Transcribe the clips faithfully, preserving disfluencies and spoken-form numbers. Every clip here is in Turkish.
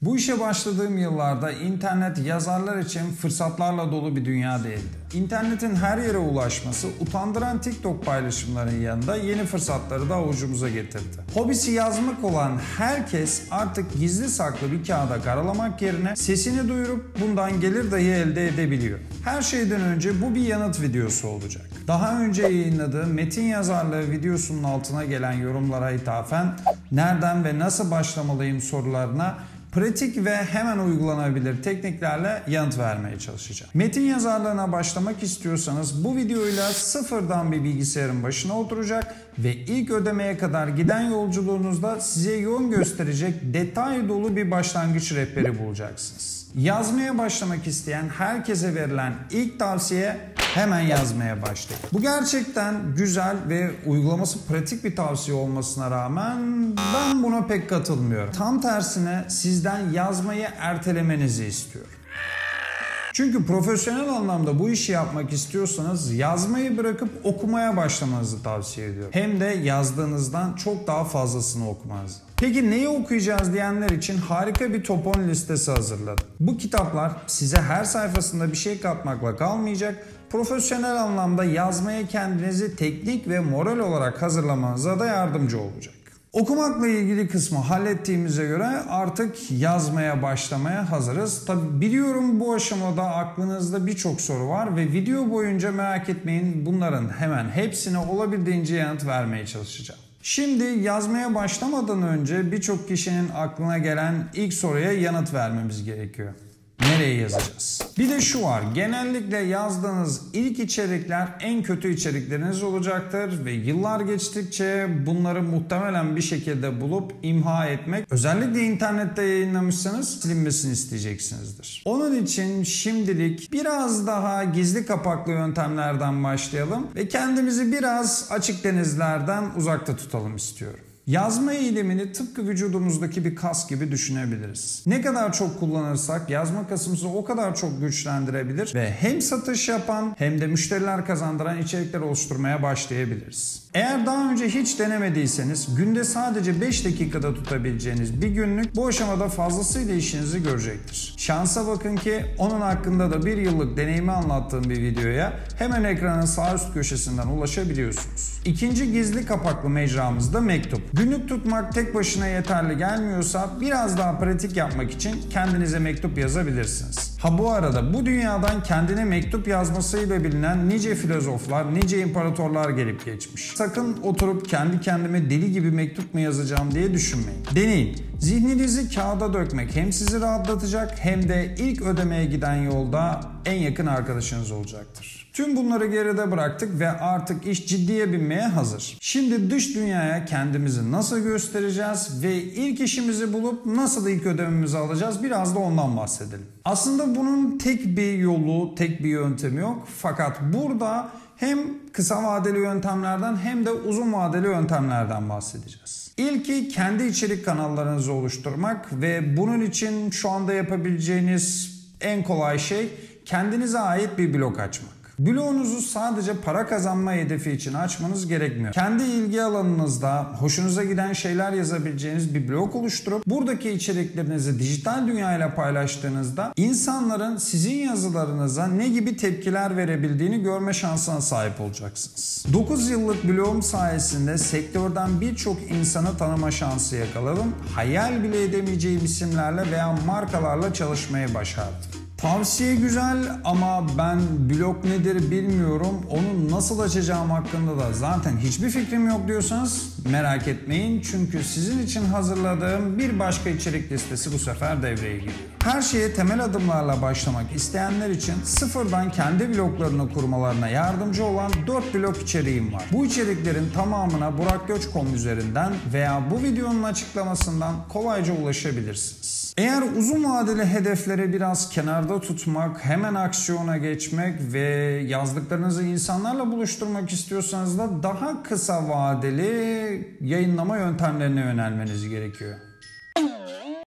Bu işe başladığım yıllarda internet yazarlar için fırsatlarla dolu bir dünya değildi. İnternetin her yere ulaşması utandıran TikTok paylaşımlarının yanında yeni fırsatları da avucumuza getirdi. Hobisi yazmak olan herkes artık gizli saklı bir kağıda karalamak yerine sesini duyurup bundan gelir dahi elde edebiliyor. Her şeyden önce bu bir yanıt videosu olacak. Daha önce yayınladığım metin yazarlığı videosunun altına gelen yorumlara ithafen nereden ve nasıl başlamalıyım sorularına pratik ve hemen uygulanabilir tekniklerle yanıt vermeye çalışacağım. Metin yazarlığına başlamak istiyorsanız bu videoyla sıfırdan bir bilgisayarın başına oturacak ve ilk ödemeye kadar giden yolculuğunuzda size yön gösterecek detay dolu bir başlangıç rehberi bulacaksınız. Yazmaya başlamak isteyen herkese verilen ilk tavsiye hemen yazmaya başlayın. Bu gerçekten güzel ve uygulaması pratik bir tavsiye olmasına rağmen ben buna pek katılmıyorum. Tam tersine sizden yazmayı ertelemenizi istiyorum. Çünkü profesyonel anlamda bu işi yapmak istiyorsanız yazmayı bırakıp okumaya başlamanızı tavsiye ediyorum. Hem de yazdığınızdan çok daha fazlasını okumanızı. Peki neyi okuyacağız diyenler için harika bir top on listesi hazırladım. Bu kitaplar size her sayfasında bir şey katmakla kalmayacak, profesyonel anlamda yazmaya kendinizi teknik ve moral olarak hazırlamanıza da yardımcı olacak. Okumakla ilgili kısmı hallettiğimize göre artık yazmaya başlamaya hazırız. Tabi biliyorum bu aşamada aklınızda birçok soru var ve video boyunca merak etmeyin, bunların hemen hepsine olabildiğince yanıt vermeye çalışacağım. Şimdi yazmaya başlamadan önce birçok kişinin aklına gelen ilk soruya yanıt vermemiz gerekiyor. Nereye yazacağız? Bir de şu var, genellikle yazdığınız ilk içerikler en kötü içerikleriniz olacaktır ve yıllar geçtikçe bunları muhtemelen bir şekilde bulup imha etmek, özellikle internette yayınlamışsanız silinmesini isteyeceksinizdir. Onun için şimdilik biraz daha gizli kapaklı yöntemlerden başlayalım ve kendimizi biraz açık denizlerden uzakta tutalım istiyorum. Yazma eylemini tıpkı vücudumuzdaki bir kas gibi düşünebiliriz. Ne kadar çok kullanırsak yazma kasımızı o kadar çok güçlendirebilir ve hem satış yapan hem de müşteriler kazandıran içerikler oluşturmaya başlayabiliriz. Eğer daha önce hiç denemediyseniz günde sadece beş dakikada tutabileceğiniz bir günlük bu aşamada fazlasıyla işinizi görecektir. Şansa bakın ki onun hakkında da bir yıllık deneyimi anlattığım bir videoya hemen ekranın sağ üst köşesinden ulaşabiliyorsunuz. İkinci gizli kapaklı mecramız da mektup. Günlük tutmak tek başına yeterli gelmiyorsa biraz daha pratik yapmak için kendinize mektup yazabilirsiniz. Ha bu arada bu dünyadan kendine mektup yazmasıyla bilinen nice filozoflar, nice imparatorlar gelip geçmiş. Sakın oturup kendi kendime deli gibi mektup mu yazacağım diye düşünmeyin. Deneyin. Zihninizi kağıda dökmek hem sizi rahatlatacak hem de ilk ödemeye giden yolda en yakın arkadaşınız olacaktır. Tüm bunları geride bıraktık ve artık iş ciddiye binmeye hazır. Şimdi dış dünyaya kendimizi nasıl göstereceğiz ve ilk işimizi bulup nasıl ilk ödememizi alacağız, biraz da ondan bahsedelim. Aslında bunun tek bir yolu, tek bir yöntemi yok. Fakat burada hem kısa vadeli yöntemlerden hem de uzun vadeli yöntemlerden bahsedeceğiz. İlki kendi içerik kanallarınızı oluşturmak ve bunun için şu anda yapabileceğiniz en kolay şey kendinize ait bir blog açmak. Blogunuzu sadece para kazanma hedefi için açmanız gerekmiyor. Kendi ilgi alanınızda hoşunuza giden şeyler yazabileceğiniz bir blog oluşturup buradaki içeriklerinizi dijital dünyayla paylaştığınızda insanların sizin yazılarınıza ne gibi tepkiler verebildiğini görme şansına sahip olacaksınız. dokuz yıllık blogum sayesinde sektörden birçok insanı tanıma şansı yakaladım. Hayal bile edemeyeceğim isimlerle veya markalarla çalışmayı başardım. Tavsiye güzel ama ben blog nedir bilmiyorum, onu nasıl açacağım hakkında da zaten hiçbir fikrim yok diyorsanız merak etmeyin. Çünkü sizin için hazırladığım bir başka içerik listesi bu sefer devreye giriyor. Her şeye temel adımlarla başlamak isteyenler için sıfırdan kendi bloglarını kurmalarına yardımcı olan dört blog içeriğim var. Bu içeriklerin tamamına burak göç nokta com üzerinden veya bu videonun açıklamasından kolayca ulaşabilirsiniz. Eğer uzun vadeli hedefleri biraz kenarda tutmak, hemen aksiyona geçmek ve yazdıklarınızı insanlarla buluşturmak istiyorsanız da daha kısa vadeli yayınlama yöntemlerine yönelmeniz gerekiyor.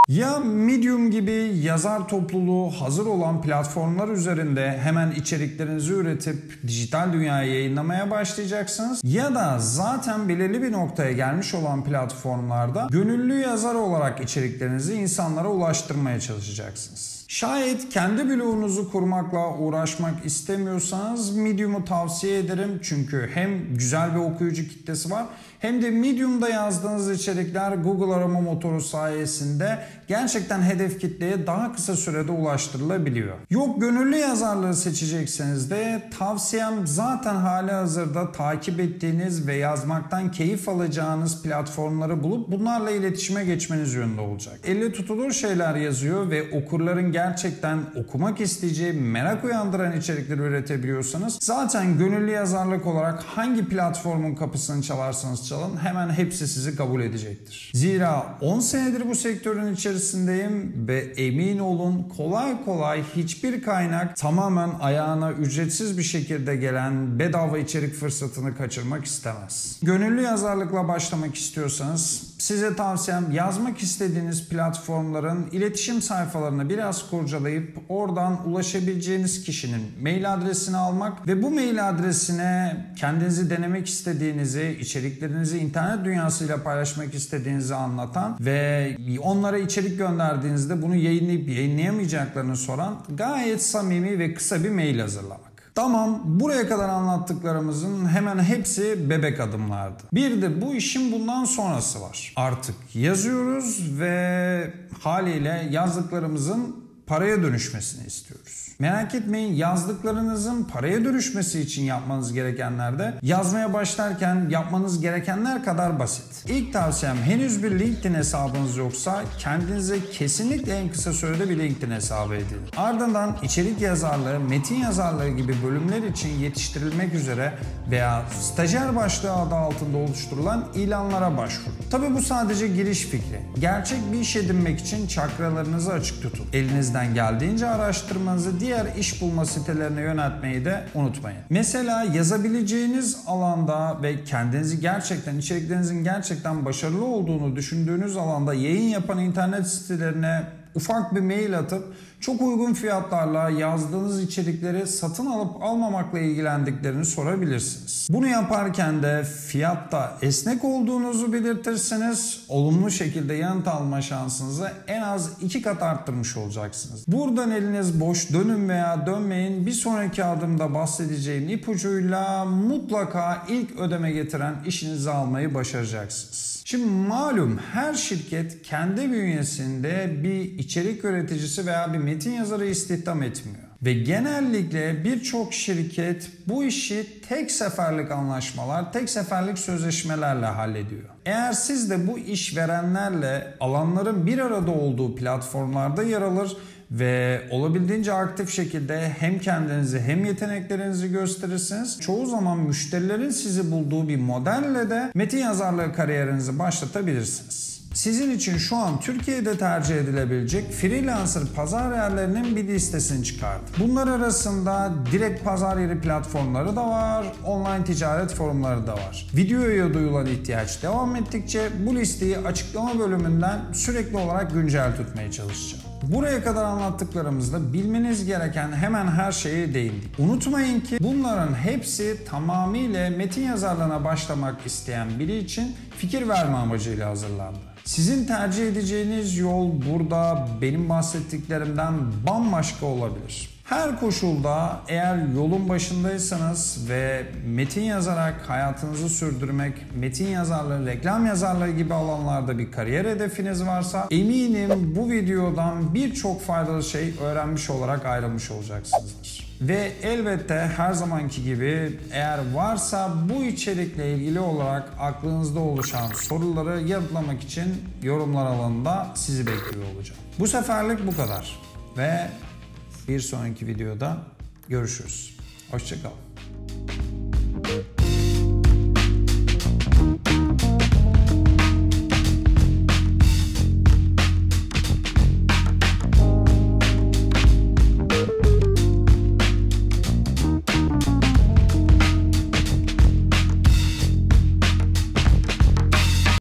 Ya Medium gibi yazar topluluğu hazır olan platformlar üzerinde hemen içeriklerinizi üretip dijital dünyaya yayınlamaya başlayacaksınız ya da zaten belirli bir noktaya gelmiş olan platformlarda gönüllü yazar olarak içeriklerinizi insanlara ulaştırmaya çalışacaksınız. Şayet kendi blogunuzu kurmakla uğraşmak istemiyorsanız Medium'u tavsiye ederim. Çünkü hem güzel bir okuyucu kitlesi var hem de Medium'da yazdığınız içerikler Google arama motoru sayesinde gerçekten hedef kitleye daha kısa sürede ulaştırılabiliyor. Yok gönüllü yazarlığı seçecekseniz de tavsiyem zaten halihazırda takip ettiğiniz ve yazmaktan keyif alacağınız platformları bulup bunlarla iletişime geçmeniz yönünde olacak. Elle tutulur şeyler yazıyor ve okurların gerçekten okumak isteyeceği, merak uyandıran içerikleri üretebiliyorsanız zaten gönüllü yazarlık olarak hangi platformun kapısını çalarsanız çalın hemen hepsi sizi kabul edecektir. Zira on senedir bu sektörün içerisindeyim ve emin olun kolay kolay hiçbir kaynak tamamen ayağına ücretsiz bir şekilde gelen bedava içerik fırsatını kaçırmak istemez. Gönüllü yazarlıkla başlamak istiyorsanız size tavsiyem yazmak istediğiniz platformların iletişim sayfalarını biraz kurcalayıp oradan ulaşabileceğiniz kişinin mail adresini almak ve bu mail adresine kendinizi denemek istediğinizi, içeriklerinizi internet dünyasıyla paylaşmak istediğinizi anlatan ve onlara içerik gönderdiğinizde bunu yayınlayıp yayınlayamayacaklarını soran gayet samimi ve kısa bir mail hazırlamak. Tamam, buraya kadar anlattıklarımızın hemen hepsi bebek adımlardı. Bir de bu işin bundan sonrası var. Artık yazıyoruz ve haliyle yazdıklarımızın paraya dönüşmesini istiyoruz. Merak etmeyin, yazdıklarınızın paraya dönüşmesi için yapmanız gerekenler de yazmaya başlarken yapmanız gerekenler kadar basit. İlk tavsiyem henüz bir LinkedIn hesabınız yoksa kendinize kesinlikle en kısa sürede bir LinkedIn hesabı edin. Ardından içerik yazarlığı, metin yazarlığı gibi bölümler için yetiştirilmek üzere veya stajyer başlığı adı altında oluşturulan ilanlara başvurun. Tabii bu sadece giriş fikri. Gerçek bir iş edinmek için çakralarınızı açık tutun. Elinizden geldiğince araştırmanızı diğer iş bulma sitelerine yöneltmeyi de unutmayın. Mesela yazabileceğiniz alanda ve kendinizi gerçekten, içeriklerinizin gerçekten başarılı olduğunu düşündüğünüz alanda yayın yapan internet sitelerine ufak bir mail atıp çok uygun fiyatlarla yazdığınız içerikleri satın alıp almamakla ilgilendiklerini sorabilirsiniz. Bunu yaparken de fiyatta esnek olduğunuzu belirtirseniz olumlu şekilde yanıt alma şansınızı en az iki kat arttırmış olacaksınız. Buradan eliniz boş dönün veya dönmeyin, bir sonraki adımda bahsedeceğim ipucuyla mutlaka ilk ödeme getiren işinizi almayı başaracaksınız. Şimdi malum her şirket kendi bünyesinde bir içerik üreticisi veya bir metin yazarı istihdam etmiyor. Ve genellikle birçok şirket bu işi tek seferlik anlaşmalar, tek seferlik sözleşmelerle hallediyor. Eğer siz de bu işverenlerle alanların bir arada olduğu platformlarda yer alır ve olabildiğince aktif şekilde hem kendinizi hem yeteneklerinizi gösterirsiniz, çoğu zaman müşterilerin sizi bulduğu bir modelle de metin yazarlığı kariyerinizi başlatabilirsiniz. Sizin için şu an Türkiye'de tercih edilebilecek freelancer pazar yerlerinin bir listesini çıkardım. Bunlar arasında direkt pazar yeri platformları da var, online ticaret forumları da var. Videoya duyulan ihtiyaç devam ettikçe bu listeyi açıklama bölümünden sürekli olarak güncel tutmaya çalışacağım. Buraya kadar anlattıklarımızda bilmeniz gereken hemen her şeye değindik. Unutmayın ki bunların hepsi tamamıyla metin yazarlığına başlamak isteyen biri için fikir verme amacıyla hazırlandı. Sizin tercih edeceğiniz yol burada benim bahsettiklerimden bambaşka olabilir. Her koşulda eğer yolun başındaysanız ve metin yazarak hayatınızı sürdürmek, metin yazarlığı, reklam yazarlığı gibi alanlarda bir kariyer hedefiniz varsa eminim bu videodan birçok faydalı şey öğrenmiş olarak ayrılmış olacaksınızdır. Ve elbette her zamanki gibi eğer varsa bu içerikle ilgili olarak aklınızda oluşan soruları yanıtlamak için yorumlar alanında sizi bekliyor olacağım. Bu seferlik bu kadar ve bir sonraki videoda görüşürüz. Hoşça kalın.